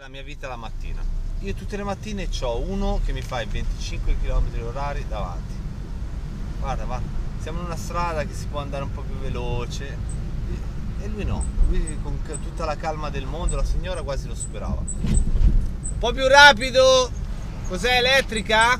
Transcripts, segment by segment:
La mia vita la mattina. Io tutte le mattine ho uno che mi fa i 25 km/h davanti. Guarda, va. Siamo in una strada che si può andare un po' più veloce e lui no. Lui con tutta la calma del mondo, la signora quasi lo superava. Un po' più rapido! Cos'è, elettrica?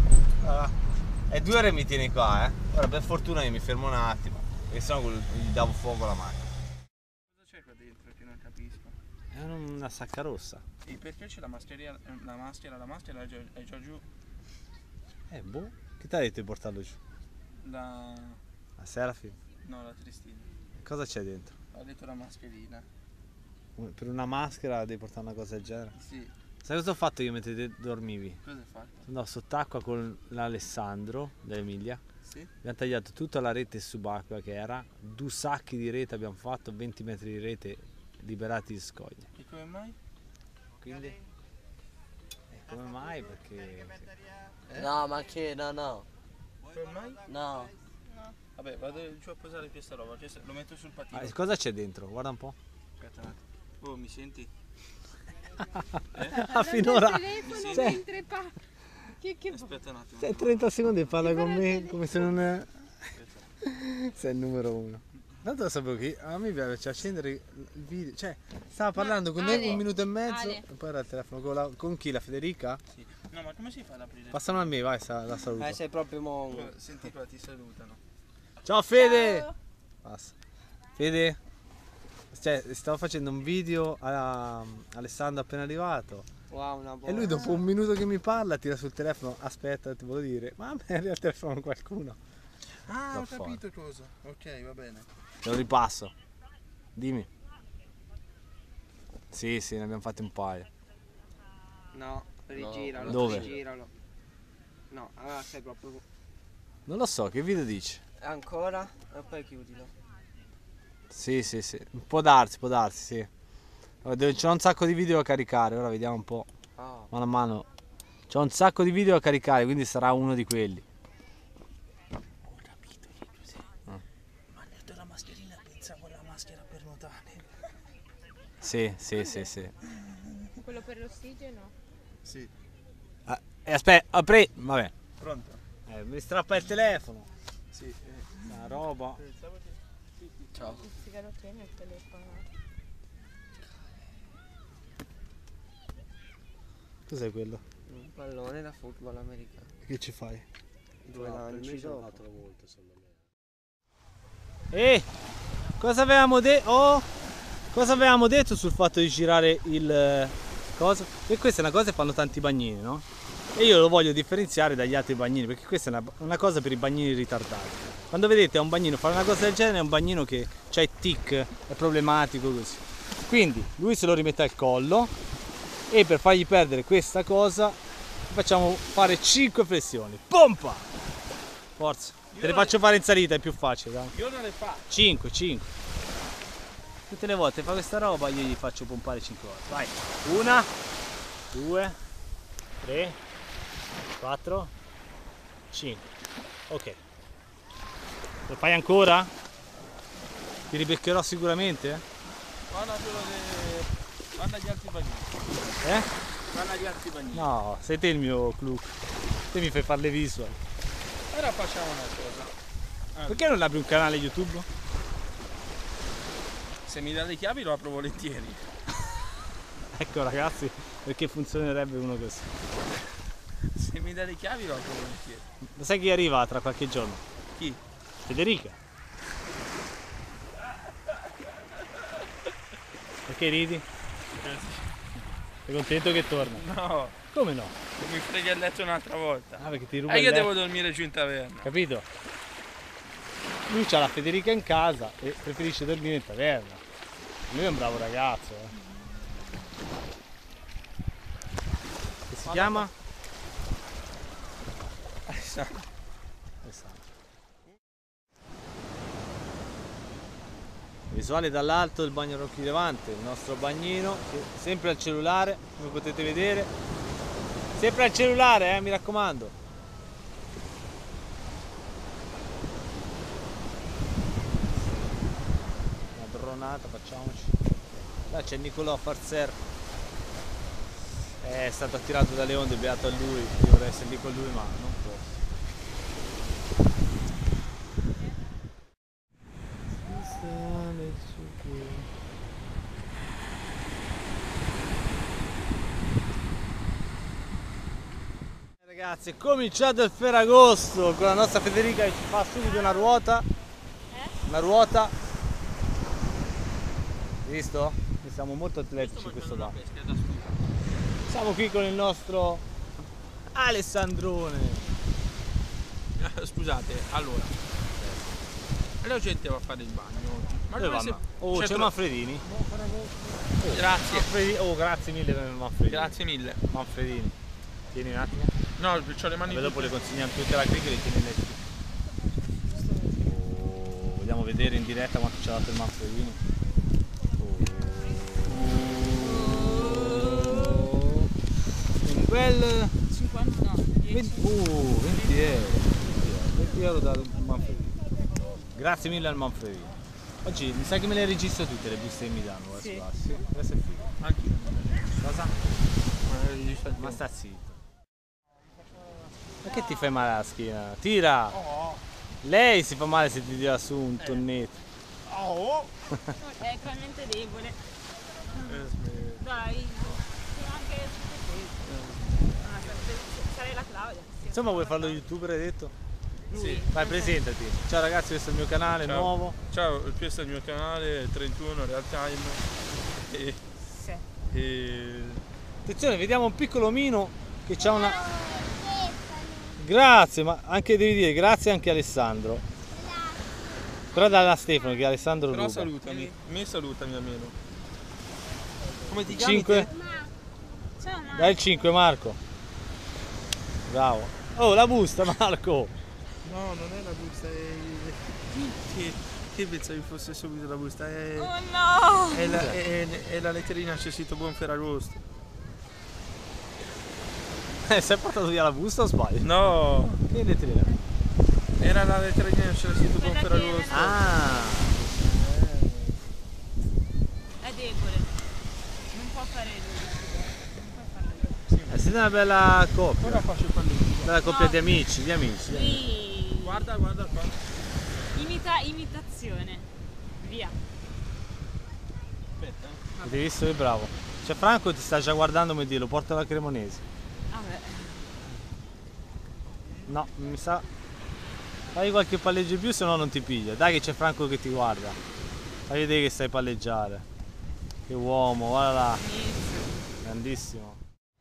È 2 ore mi tieni qua, eh. Ora per fortuna io mi fermo un attimo, perché sennò gli davo fuoco alla macchina. Cosa c'è qua dentro che non capisco? È una sacca rossa. E perché c'è la maschera è già giù. Boh. Chi ti ha detto di portarlo giù? La Serafim? No, la Tristina. Cosa c'è dentro? Ha detto la mascherina. Per una maschera devi portare una cosa del genere? Sì. Sai cosa ho fatto io mentre te dormivi? Cosa hai fatto? Andavo sott'acqua con l'Alessandro dell'Emilia. Sì. Abbiamo tagliato tutta la rete subacquea che era, 2 sacchi di rete abbiamo fatto, 20 metri di rete liberati di scoglie. E come mai? Quindi? Come mai? Perché... No, ma che? No. Come mai? No. Vabbè, vado giù a posare questa roba, lo metto sul patino. cosa c'è dentro? Guarda un po'. Aspetta un attimo. Oh, mi senti? Finora... Mi Cioè, Mentre che Aspetta un attimo. sei 30 secondi e parla con me telefono. come se non è... Aspetta. Sei il numero 1. Tanto sapevo che a me piace accendere il video, cioè stava parlando con Ale, noi 1 minuto e mezzo Ale. e poi era il telefono con chi? La Federica? Sì. No, ma come si fa ad aprire? Passano a me, vai, la saluto. Sei proprio mongo. Oh, senti qua, ti salutano. Ciao Fede! Ciao. Passa. Fede? Cioè, stavo facendo un video a Alessandro appena arrivato Wow, una e lui dopo 1 minuto che mi parla tira sul telefono, aspetta, ti volevo dire, ma a me arriva il telefono con qualcuno. Ah, Da ho fuori. capito cosa. Ok, va bene. Te lo ripasso. Dimmi. Sì, ne abbiamo fatti un paio. No, rigiralo. Dove? Rigiralo. No, allora sei proprio... Non lo so, che video dici? Ancora? E poi chiudilo. Sì. Può darsi, sì. C'ho un sacco di video da caricare, ora vediamo un po'. Oh. Mano a mano. C'ho un sacco di video da caricare, quindi sarà uno di quelli. Ho capito che cos'è. Ma ha detto la mascherina, pensavo alla maschera per nuotare. Sì. quello per l'ossigeno? Sì. Aspetta, vabbè. Pronto? Mi strappa il telefono. Sì. La roba. Ciao. Pizzica lo tiene il telefono. Cos'è quello? Un pallone da football americano. Che ci fai? 2 lanci dopo. Cosa avevamo cosa avevamo detto sul fatto di girare il coso? E questa è una cosa che fanno tanti bagnini, no? E io lo voglio differenziare dagli altri bagnini, perché questa è una cosa per i bagnini ritardati. Quando vedete un bagnino fare una cosa del genere è un bagnino che c'ha i tic, è problematico così. Quindi lui se lo rimette al collo e per fargli perdere questa cosa facciamo fare 5 flessioni. Pompa! Forza. Te le faccio fare in salita, è più facile, dai. Io non le faccio. 5. Tutte le volte fa questa roba io gli faccio pompare 5 volte. Vai. 1, 2, 3, 4, 5. Ok. Lo fai ancora? Ti ribeccherò sicuramente? Manda gli altri bagnini. Manda gli altri bagnini. No, sei te il mio clou. Te mi fai fare le visual. Ora facciamo una cosa. Perché non apri un canale YouTube? Se mi dà le chiavi lo apro volentieri. Ecco ragazzi, perché funzionerebbe uno così. Se mi dà le chiavi lo apro volentieri. Lo sai chi arriva tra qualche giorno? Chi? Federica. Perché ridi? Sei contento che torna? No, Come no? mi freghi il letto un'altra volta. Ah, perché ti ruba E il io letto, devo dormire giù in taverna. capito? Lui c'ha la Federica in casa e preferisce dormire in taverna. Lui è un bravo ragazzo, Che si chiama? Alessandro. Visuale dall'alto del bagno Rocchi Levante, il nostro bagnino, sempre al cellulare, come potete vedere. Sempre al cellulare, mi raccomando. Una dronata facciamoci. Là c'è Nicolò a far surf. È stato attirato dalle onde, beato a lui, io vorrei essere lì con lui ma non posso. Ragazzi, è cominciato il Ferragosto con la nostra Federica che ci fa subito una ruota. Una ruota. Hai visto? Noi siamo molto atletici questo qua. Siamo qui con il nostro Alessandrone. Scusate, allora la gente va a fare il bagno oggi. Ma Dove dove vanno? Oh, c'è Manfredini. Grazie. Oh, grazie mille per Manfredini. Grazie mille. Manfredini. Tieni un attimo. No, c'ho le mani. Vabbè, dopo le consegniamo tutte alla crica e le tieni lei. Oh, vogliamo vedere in diretta quanto ci ha dato il Manfredini. In quel 50 no, 10. 20 euro. 20 euro dal Manfredini. Grazie mille al Manfredini. Oggi mi sa che me le registro tutte le buste che mi danno. Sì. Sì. Questo è figo. Anch'io. Cosa? Ma sta zitto. Ma che ti fai male alla schiena? Tira! Lei si fa male se ti tira su un tonnetto. È talmente debole. Dai, sono anche sarei la Claudia. Insomma, vuoi farlo youtuber, hai detto? Sì. Vai, presentati. Ciao ragazzi, questo è il mio canale Ciao. nuovo. Ciao, questo è il mio canale 31 Real Time Sì. e Attenzione, vediamo un piccolo omino che c'ha una... Grazie, ma anche devi dire grazie anche a Alessandro. Però dalla Stefano che Alessandro però ruba. salutami, salutami almeno. Come ti chiami? 5. Ciao Marco. Dai il 5 Marco. Bravo. Oh, la busta Marco. No, non è la busta, che pensavi fosse subito la busta? Oh no! È la letterina, c'è scritto buon Ferragosto. Sei portato via la busta o sbaglio? No, Che letterina? era la letterina, c'era scritto buon Quella che Ferragosto. Ah. È debole. Non può fare lui. Siete una bella coppia. Ora faccio il palleggio. Bella coppia No. di amici, di amici. Sì. Guarda qua. Imitazione. Via. Aspetta. Avete visto che bravo? Cioè Franco ti sta già guardando come dire, lo porta alla Cremonese. Vabbè. No, mi sa. Fai qualche palleggio in più, se no non ti piglia. Dai che c'è Franco che ti guarda. Fai vedere che sai palleggiare. Che uomo, guarda là. Grandissimo.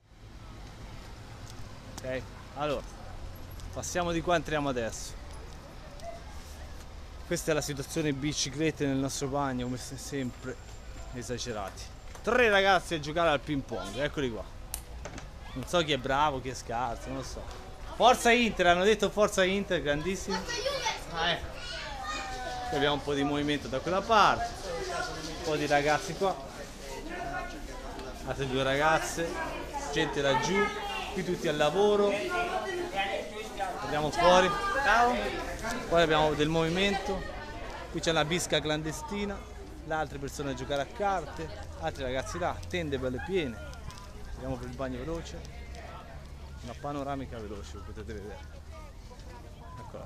Ok, allora. Passiamo di qua, entriamo adesso. Questa è la situazione biciclette nel nostro bagno, come sempre esagerati. 3 ragazzi a giocare al ping pong, eccoli qua. Non so chi è bravo, chi è scarso, non lo so. Forza Inter, hanno detto forza Inter, grandissimo. Ecco. Qui abbiamo un po' di movimento da quella parte, un po' di ragazzi qua, altre 2 ragazze, gente laggiù, qui tutti al lavoro. Andiamo fuori. Ciao. Poi abbiamo del movimento, qui c'è una bisca clandestina, là altre persone a giocare a carte, altri ragazzi là, tende belle piene. Andiamo per il bagno veloce, una panoramica veloce, lo potete vedere. Eccola.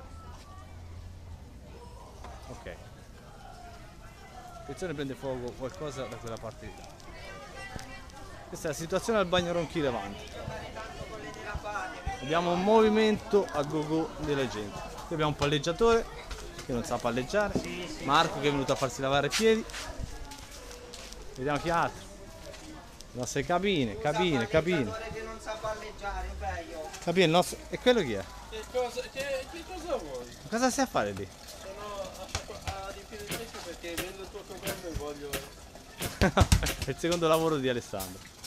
Ok. Attenzione, prende fuoco qualcosa da quella parte lì. Questa è la situazione al bagno Ronchi Levante. Abbiamo un movimento a go-go della gente. Qui abbiamo un palleggiatore che non sa palleggiare, Marco che è venuto a farsi lavare i piedi. Vediamo chi altro. Le nostre cabine. che non sa palleggiare, bello. Cabine, il nostro... E quello chi è? Che cosa vuoi? Cosa stai a fare lì? Sono a riempire il pesce perché vedo il tuo compagno e voglio... È il secondo lavoro di Alessandro.